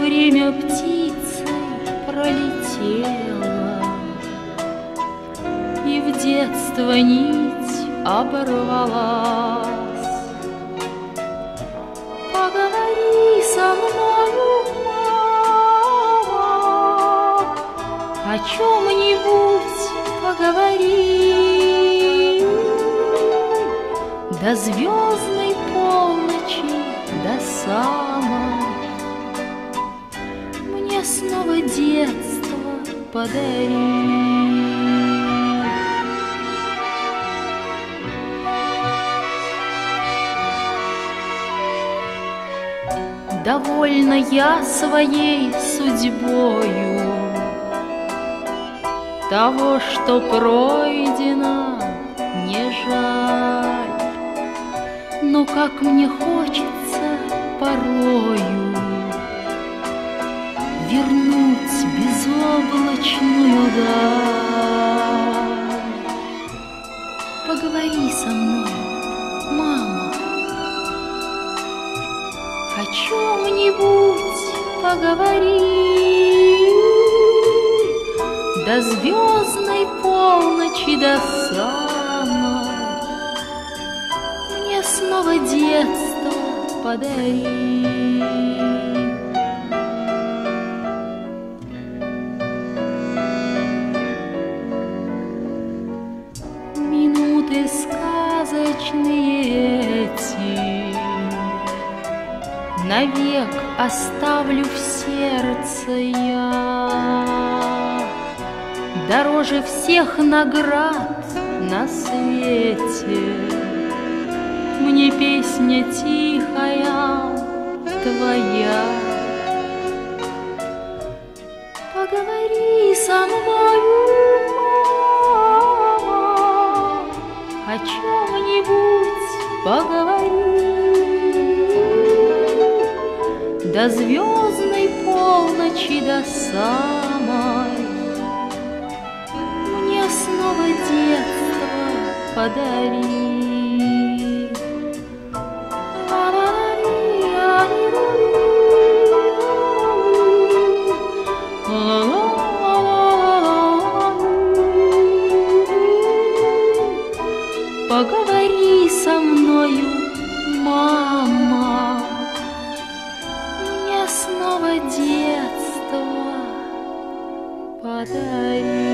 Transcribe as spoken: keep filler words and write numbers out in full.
время птицей пролетело, и в детство нить оборвалась. Поговори со мною, мама, о чем-нибудь поговори. До звездной полночи, до самой, мне снова детство подари. Довольна я своей судьбою, того, что пройдено, не жаль. Но как мне хочется порою вернуть безоблачную даль. Поговори со мной, мама, о чем-нибудь поговори. До звездной полночи, до самой, мне снова детство подари. Минуты сказочные эти навек оставлю в сердце я. Дороже всех наград на свете мне песня тихая твоя. Поговори со мною, мама, о чем-нибудь поговори. До звездной полночи, до самой, мне снова детство подари. Поговори со мною, мама, мне снова детство подари.